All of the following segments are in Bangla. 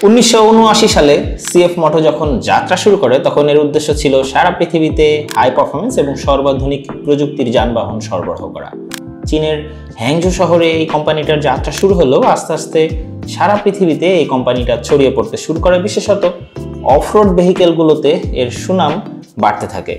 1979 সালে সিএফ মোটো যখন যাত্রা শুরু করে তখন এর উদ্দেশ্য ছিল সারা পৃথিবীতে হাই পারফরমেন্স এবং সর্বাধুনিক প্রযুক্তির যানবাহন সরবরাহ করা। চীনের হ্যাংজো শহরে এই কোম্পানিটার যাত্রা শুরু হলেও আস্তে আস্তে সারা পৃথিবীতে এই কোম্পানিটা ছড়িয়ে পড়তে শুরু করে, বিশেষত অফরোড ভেহিকেলগুলোতে এর সুনাম বাড়তে থাকে।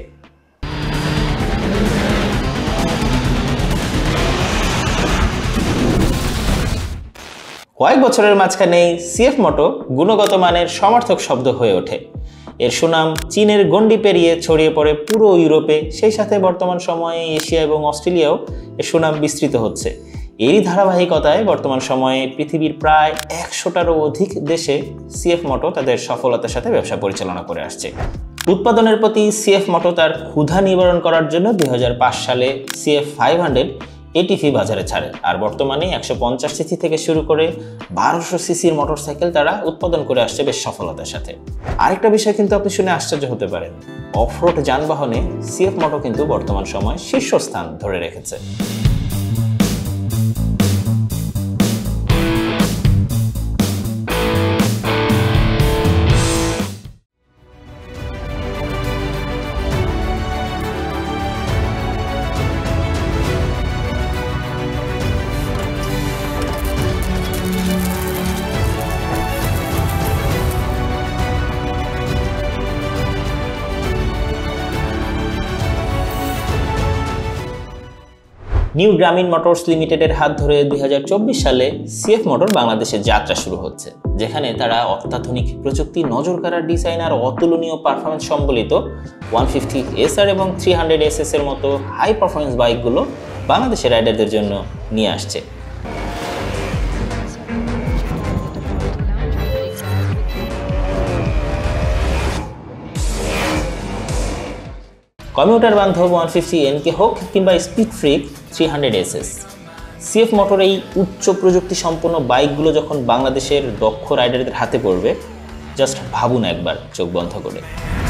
কয়েক বছরের মাঝখানে সিএফ মোটো গুণগত মানের সমর্থক শব্দ হয়ে ওঠে। এর সুনাম চীনের গণ্ডি পেরিয়ে ছড়িয়ে পড়ে পুরো ইউরোপে, সেই সাথে বর্তমান সময়ে এশিয়া এবং অস্ট্রেলিয়াও এর সুনাম বিস্তৃত হচ্ছে। এরই ধারাবাহিকতায় বর্তমান সময়ে পৃথিবীর প্রায় 100টারও অধিক দেশে সিএফ মোটো তাদের সফলতার সাথে ব্যবসা পরিচালনা করে আসছে। উৎপাদনের প্রতি সিএফ মোটো তার ক্ষুধা নিবারণ করার জন্য 2005 সালে সিএফ 500 এটিভি বাজারে ছাড়ে, আর বর্তমানে 150 সিসি থেকে শুরু করে 1200 সিসির মোটরসাইকেল তারা উৎপাদন করে আসছে বেশ সফলতার সাথে। আরেকটা বিষয় কিন্তু আপনি শুনে আশ্চর্য হতে পারেন, অফরোড যানবাহনে সিএফ মোটো কিন্তু বর্তমান সময় শীর্ষস্থান ধরে রেখেছে। নিউ গ্রামীণ মোটরস লিমিটেডের হাত ধরে 2024 সালে সিএফ মোটর বাংলাদেশে যাত্রা শুরু হচ্ছে, যেখানে তারা অত্যাধুনিক প্রযুক্তি, নজরকাড়া ডিজাইন আর অতুলনীয় পারফরমেন্স সম্বলিত 150 SR এবং 300 SS এর মতো হাই পারফরমেন্স বাইকগুলো বাংলাদেশের রাইডারদের জন্য নিয়ে আসছে। কমিউটার বান্ধব 150 NK হোক কিংবা speed freak 300 SS, CF motor এই উচ্চ প্রযুক্তি সম্পন্ন বাইকগুলো যখন বাংলাদেশের দক্ষ রাইডারদের হাতে পড়বে, জাস্ট ভাবুন একবার চোখ বন্ধ করে।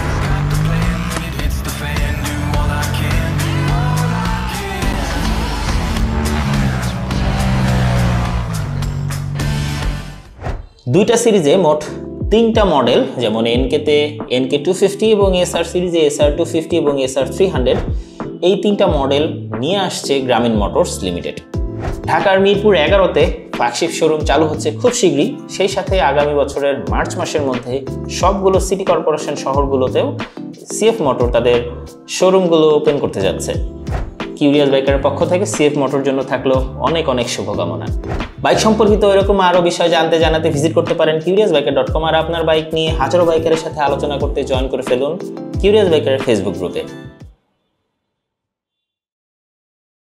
দুইটা সিরিজে মোট 3টা মডেল, যেমন এনকেতে NK 250 এবং SR সিরিজে SR 250 এবং SR 300, এই 3টা মডেল নিয়ে আসছে গ্রামীণ মোটরস লিমিটেড। ঢাকার মিরপুর 11তে ফ্ল্যাগশিপ শোরুম চালু হচ্ছে খুব শীঘ্রই, সেই সাথে আগামী বছরের মার্চ মাসের মধ্যে সবগুলো সিটি কর্পোরেশন শহরগুলোতেও সিএফ মোটর তাদের শোরুমগুলো ওপেন করতে যাচ্ছে। কিউরিয়াস বাইকারের পক্ষ থেকে সিএফ মোটর জন্য থাকলো অনেক অনেক শুভকামনা। বাইক সম্পর্কিত এরকম আরও বিষয় জানাতে ভিজিট করতে পারেন curiousybiker.com, আর আপনার বাইক নিয়ে হাজারো বাইকারের সাথে আলোচনা করতে জয়েন করে ফেলুন কিউরিয়াস বাইকারের ফেসবুক গ্রুপে।